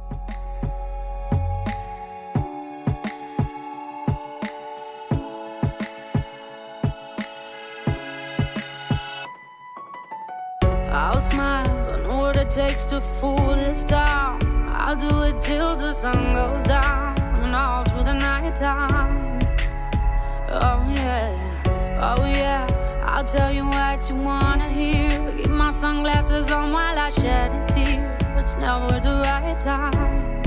I'll smile, I know what it takes to fool this town. I'll do it till the sun goes down and all through the night time. Oh yeah, I'll tell you what you wanna hear. Keep my sunglasses on while I shed a tear. It's never the right time.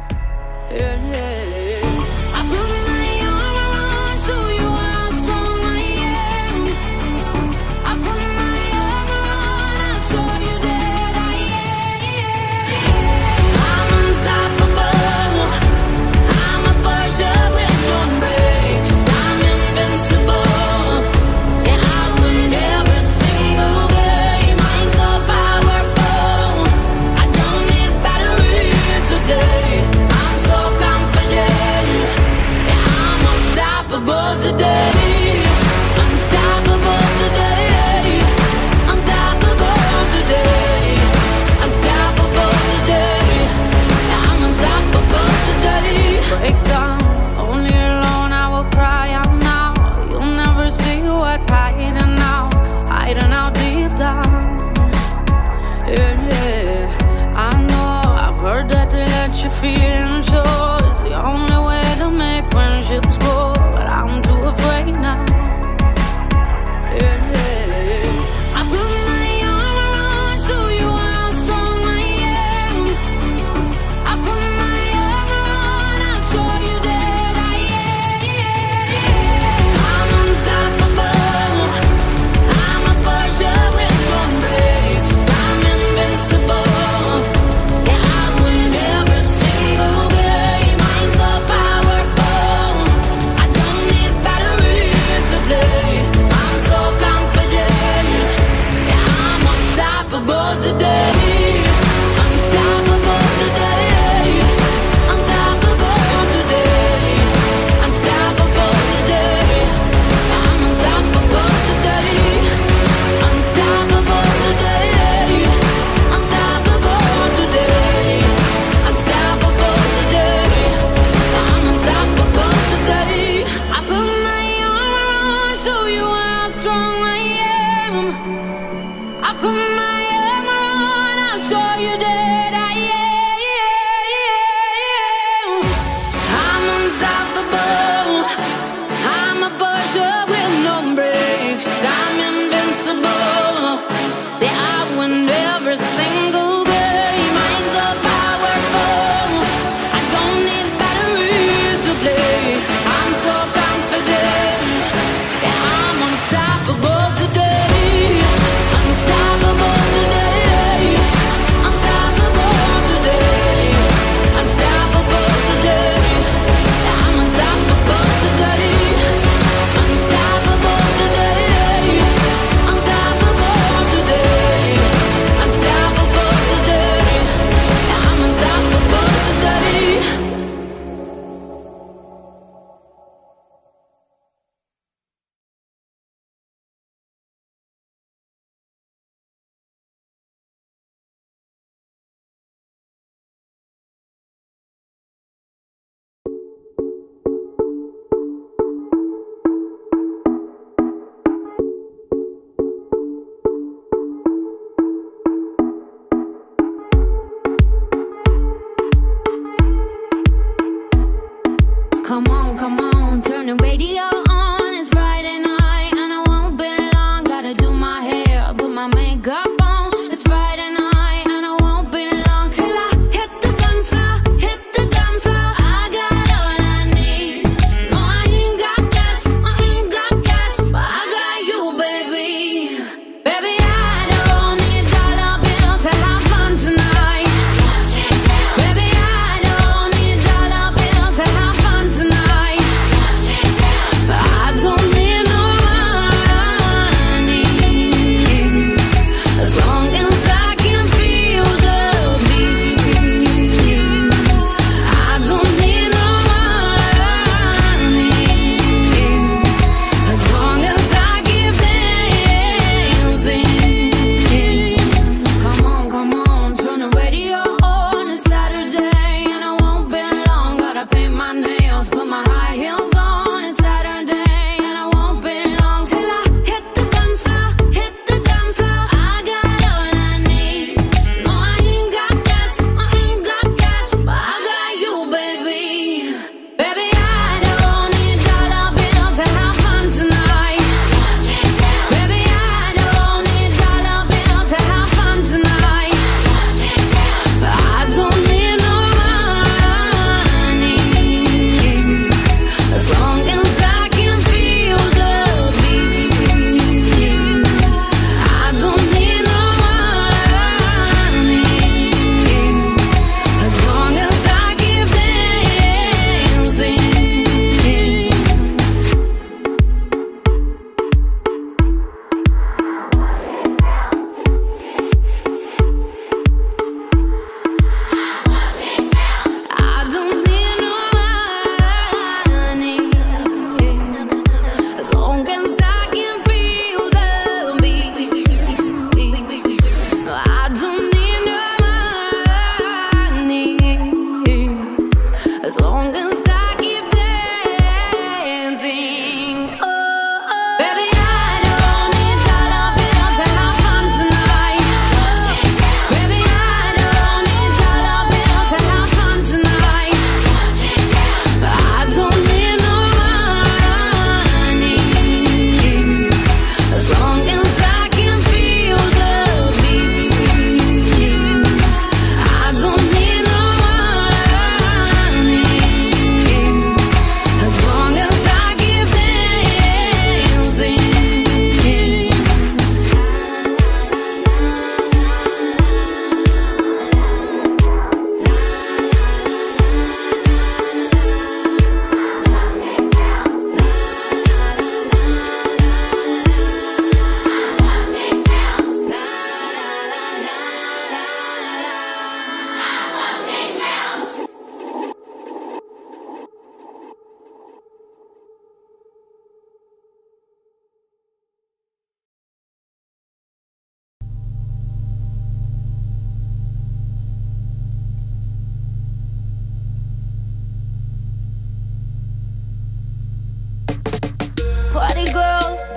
Yeah. I put my arm around, show you how strong I am. I put my arm around, I'll show you that I am. I'm unstoppable. I'm a Porsche with no brakes. I'm invincible. Yeah, I win every single game. I'm so powerful. I don't need batteries today. I'm so confident. Yeah, I'm unstoppable today. Unstoppable today. Unstoppable today. Unstoppable today. Yeah, I'm unstoppable today. Break down, only alone I will cry out now. You'll never see what's hiding out deep down. Yeah, I know, I've heard that to let your feelings show is the only way to make friendships grow, but I'm too afraid now. Yeah, I put my arm around, show you how strong I am. I put my arm around, I'll show you that I am. I'm unstoppable. I'm a Porsche with no brakes. I'm invincible. Yeah, I win every single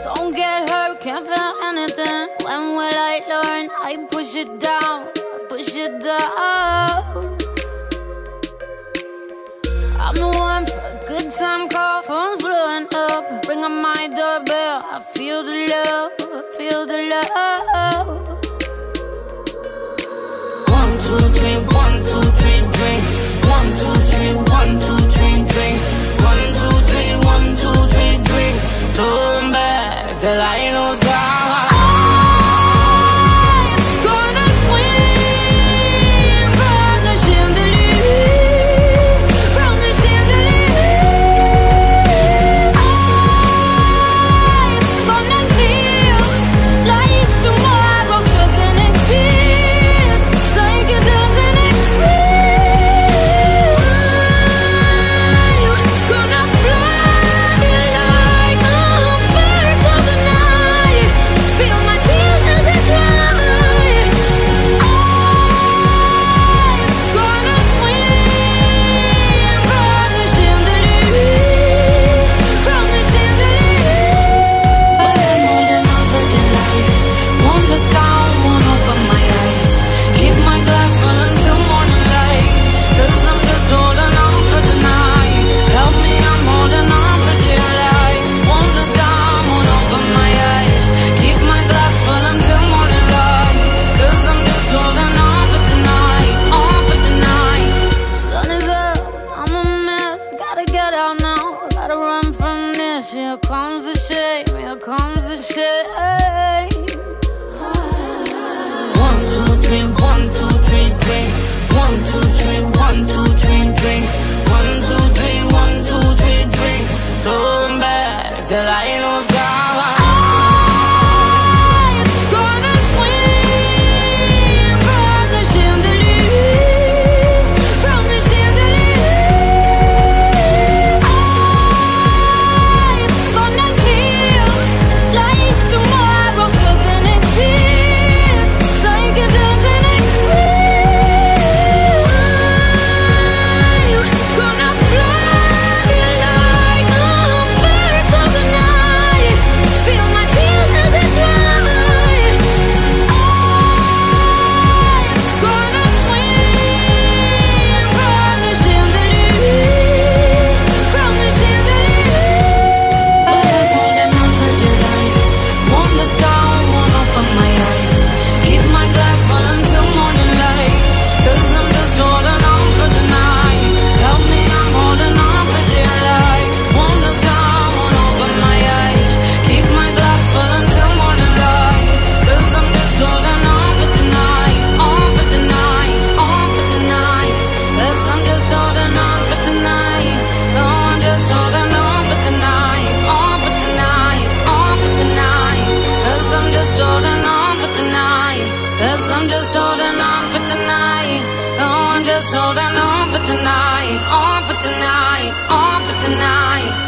Don't get hurt, can't feel anything. When will I learn? I push it down, push it down. I'm the one for a good time call, phone's blowing up. Ring on my doorbell, I feel the love, I feel the love. 1, 2, 3, 1, 2, 3, drink. 1, 2, 3, 1, 2, 3, drink. 1, 2, 3, 1, 2, 3, drink. Turn back till I lose God. Here comes the shame, here comes the shame. 1, 2, 3, 1, 2, 3, drink. 1, 2, 3, 1, 2, 3, drink. 1, 2, 3, 1, 2, 3, drink. Turn back till I lose God. I'm just holding on for tonight. Oh, I'm just holding on for tonight. On for tonight. On for tonight.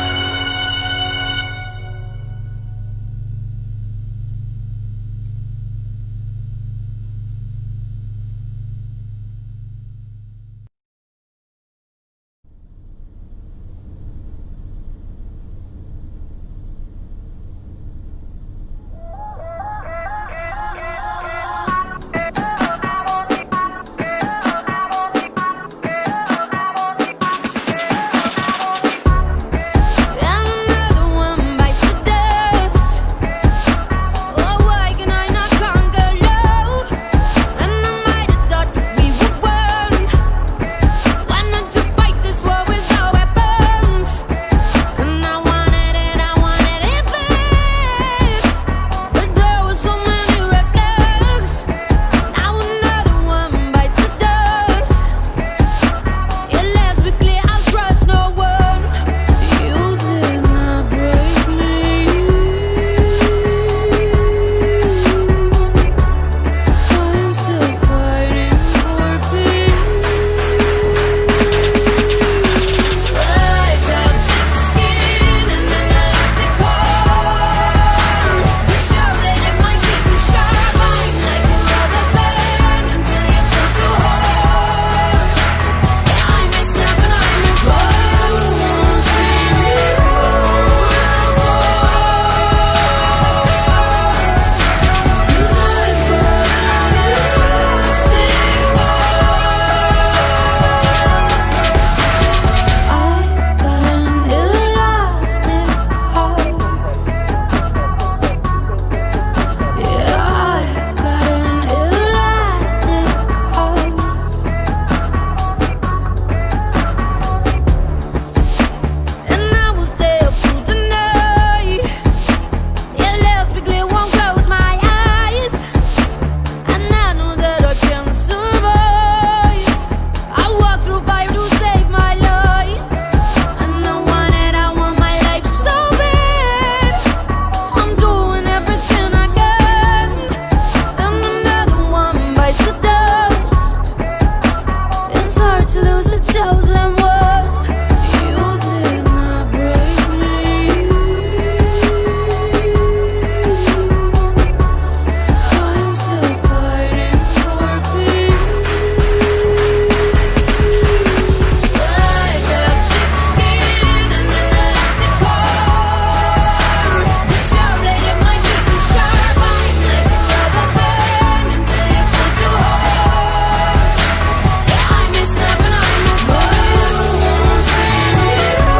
lose a chosen one. You did not break me. I'm still fighting for peace. I got thick skin and an elastic core, but your blade, it might be too sharp. I'm like a rubber band until you pull too hard. Yeah, I miss nothing, I'm a boy. Won't see me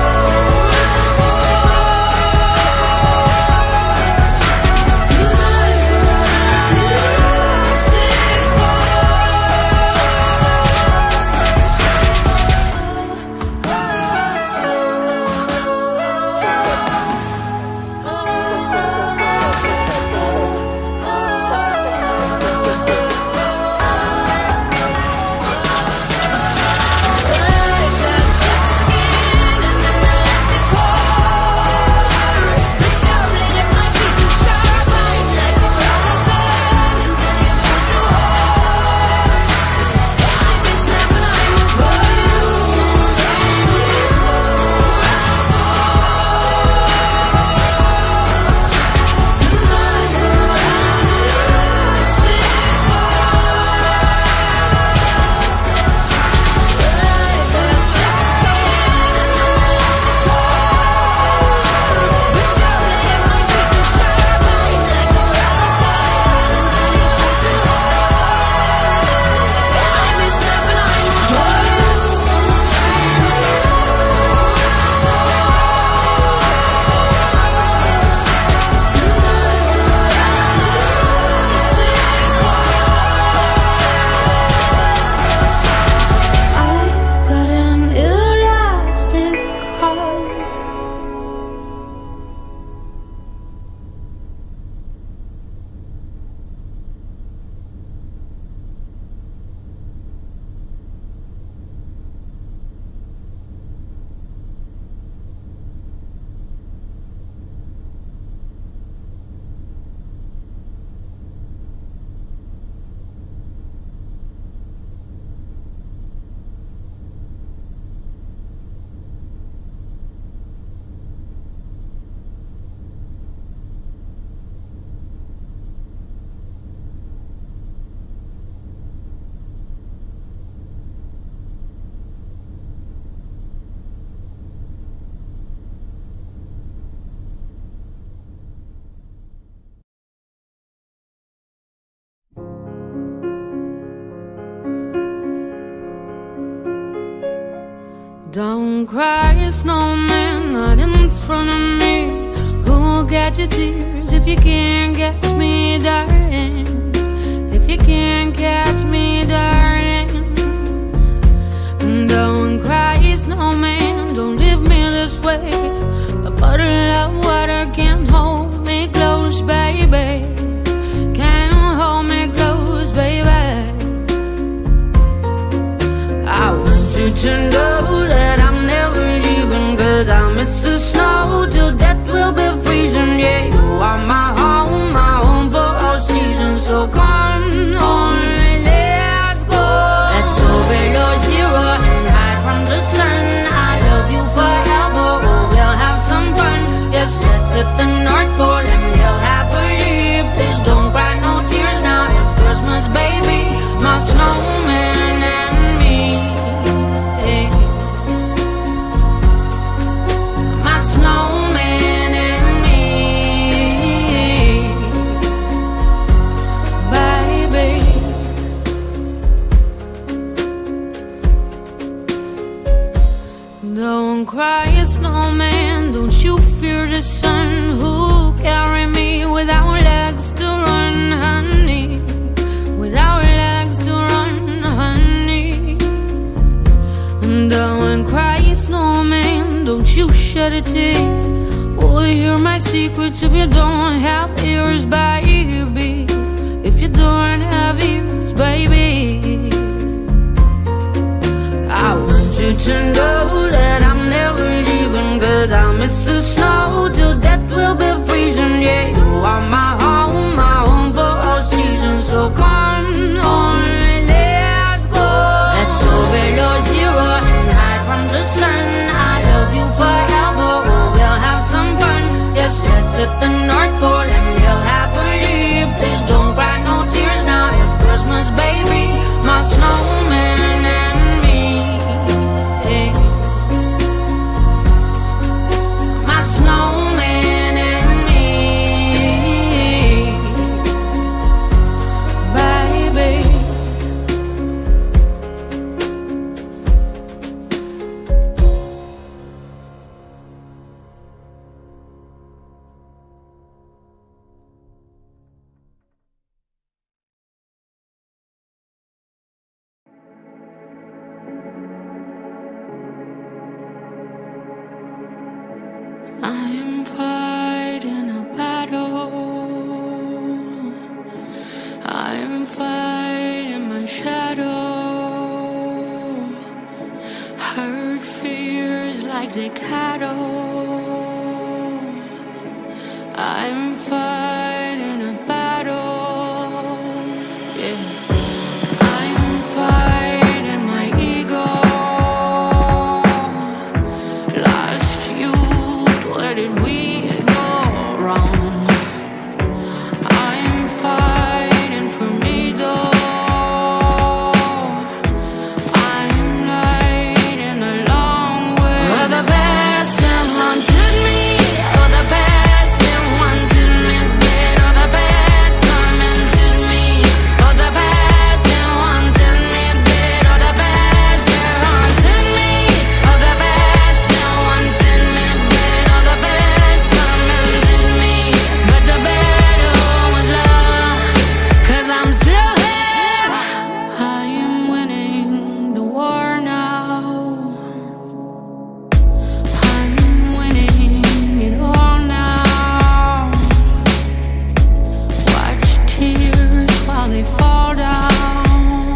Don't cry, snowman, not in front of me. Who'll get your tears if you can't catch me, darling? If you can't catch me, darling. Don't cry, snowman, don't leave me this way. A bottle of water can't hold me close, baby. Can't hold me close, baby. I want you to know that I'm never leaving, 'cause I miss the snow till death will be freezing. Yeah, you are my home for all seasons. So come on, let's go. Let's go below zero and hide from the sun. I love you forever, oh, we'll have some fun. Yes, let's hit the North Pole and live happily. Please don't cry no tears now, it's Christmas, baby. My snowman and me, hey. My snowman and me, baby. Don't cry, snowman, don't you fear the sun. Who'll carry me without legs to run, honey? Without legs to run, honey. Don't cry, snowman, don't you shed a tear. Oh, hear my secrets if you don't have ears, baby. If you don't have ears, baby. I want you to know that I'm never leaving, 'cause I miss the snow till death will be freezing. Yeah, you are my home for all seasons. So come on, let's go. Let's go below zero I'm fighting a battle. I'm fighting my shadow. Hurt fears like the cattle. I'm fighting a battle. Yeah. I'm fighting my ego. Lost youth, where did we go wrong? I'm fighting for me though. I'm lighting a long way. Where the past has haunted me, or the past that wanted me dead, or the past tormented me, or the past that wanted me dead, or the past that haunted me, or the past that wanted me dead, or the past tormented me. But the battle was lost, 'cause I'm still here. I am winning the war now. I'm winning it all now. Watch tears while they fall down.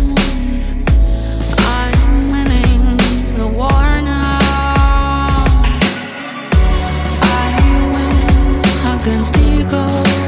I'm winning the war now. I win against ego.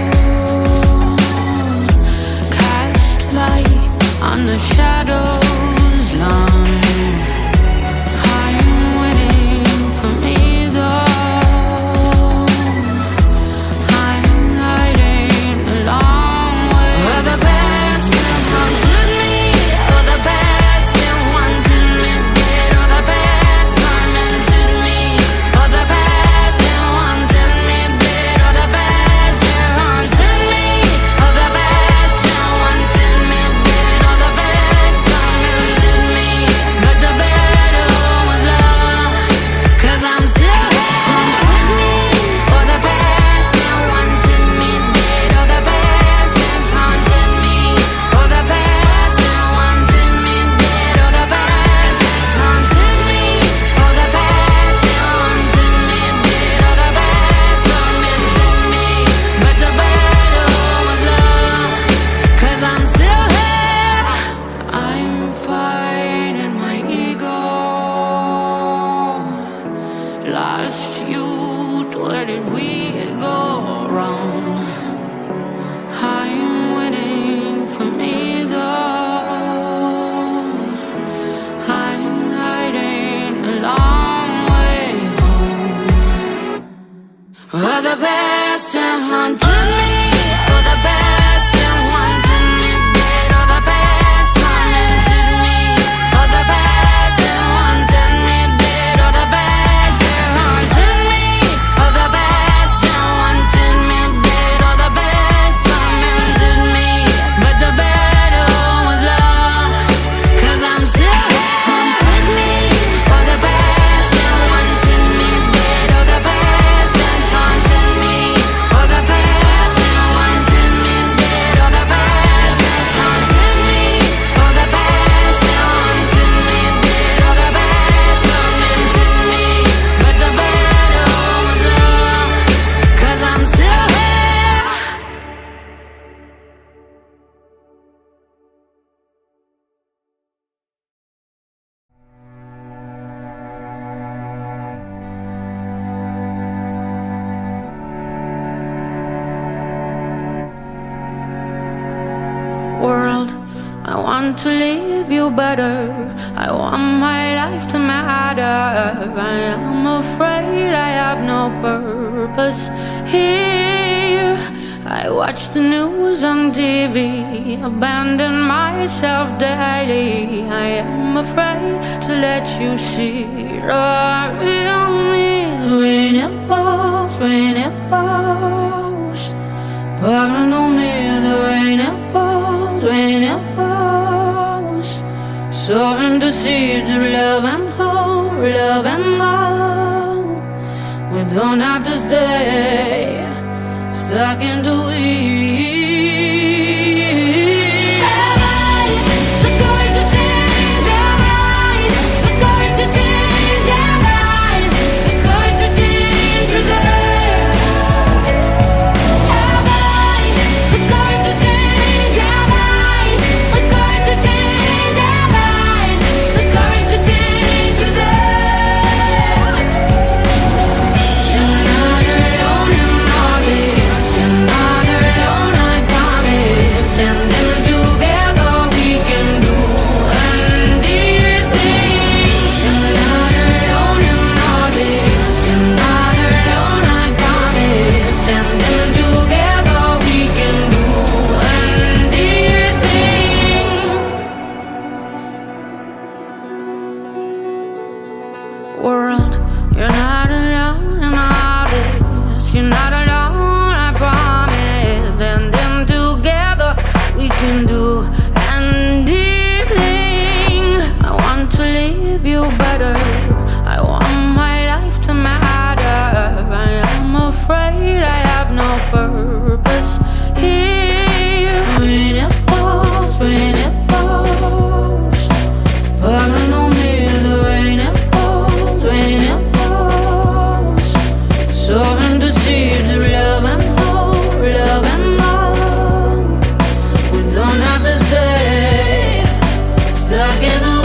Cast light on the shadows long. I'm winning for me though. I'm lighting a long way. Where the past has haunted me, or the past that wanted me dead, or the past tormented me, or the past that wanted me dead, or the past that haunted me, or the past that wanted me dead, or the past tormented me. But the battle was lost, 'cause I'm still here. Haunted me, or the past that wanted me dead, or the past that's haunted me, or the past that wanted me dead, or the past that's haunted me, or the past that wanted me dead, or the past tormented me. But the battle was lost, 'cause I'm still here. I'm fighting my ego. Lost youth, where did we go wrong? I'm winning for me though. I'm lighting a long way home. Where the past has haunted me, or the past that wanted me dead, or the past tormented me, or the past that wanted me dead, or the past that haunted me, or the past that wanted me dead, or the past tormented me. But the battle was lost, 'cause I'm still here. Haunted me, or the past that wanted me dead, or the past that's haunted me, or the past that wanted me dead, or the past that's haunted me, or the past that wanted me dead, or the past tormented me. But the battle was lost, 'cause I'm still here. World, I want to leave you better. I want my life to matter. I am afraid I have no purpose here. I watch the news on TV, abandon myself daily. I am afraid to let you see the real me. When it falls, when it falls, pouring on me, the rain it falls, when it falls. Sowing the seeds of love and hope, love and hope. We don't have to stay stuck in the weeds. The courage to change our mind, the courage to change world. You're not alone in all this. You're not alone, I promise. Standing together, we can do anything. I want to leave you better. I want my life to matter. I am afraid I have no purpose here. When it falls, pardon on me, the rain it falls, sowing the seeds of love and hope, love and hope. We don't have to stay stuck in the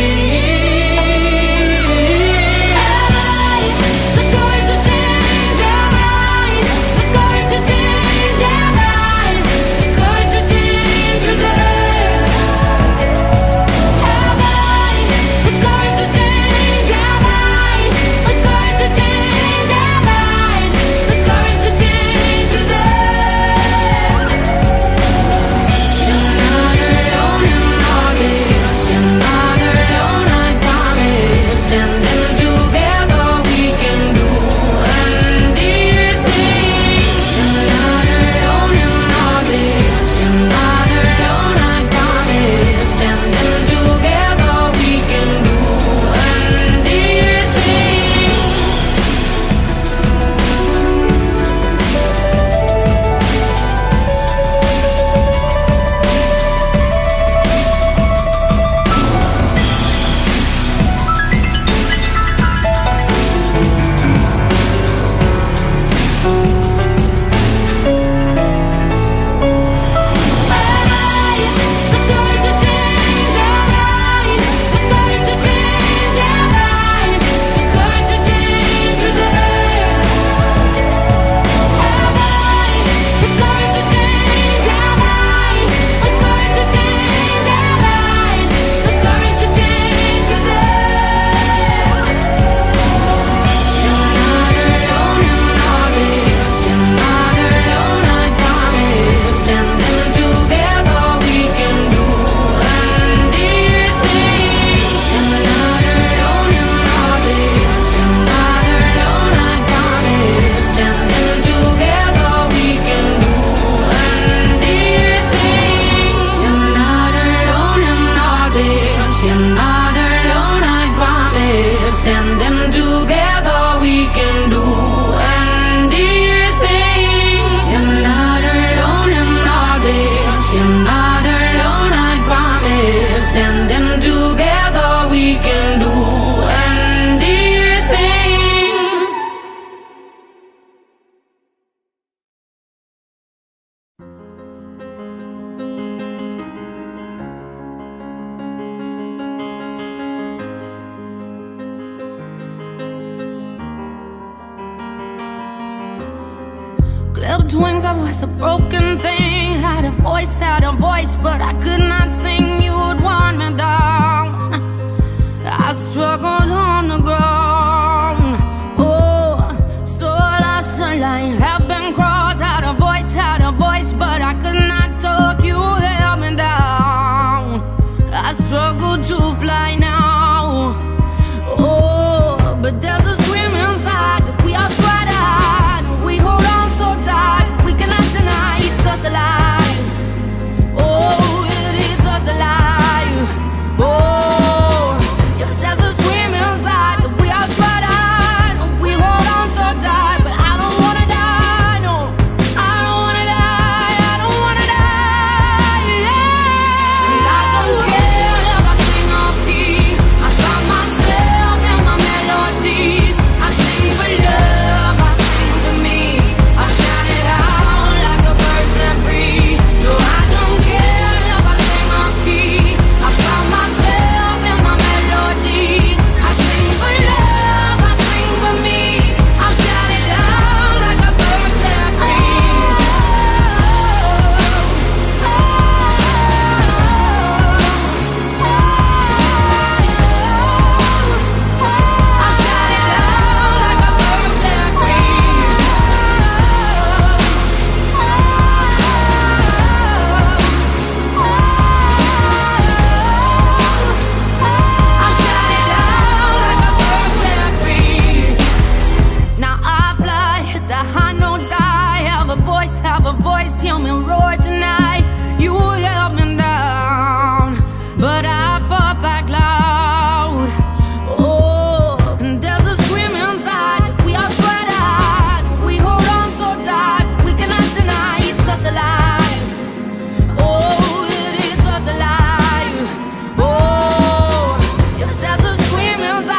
clipped wings, I was a broken thing. Had a voice, but I could not sing. You would want me down. I struggled on the ground. Oh, so lost the line, have been crossed. Had a voice, but I could not talk. You held me down. I struggle to fly now. Oh, but there's a scream inside that we are tried out. We hold on so tight, we cannot deny it's us alive. Oh, it is us alive. Oh, yes, there's a scream inside. feels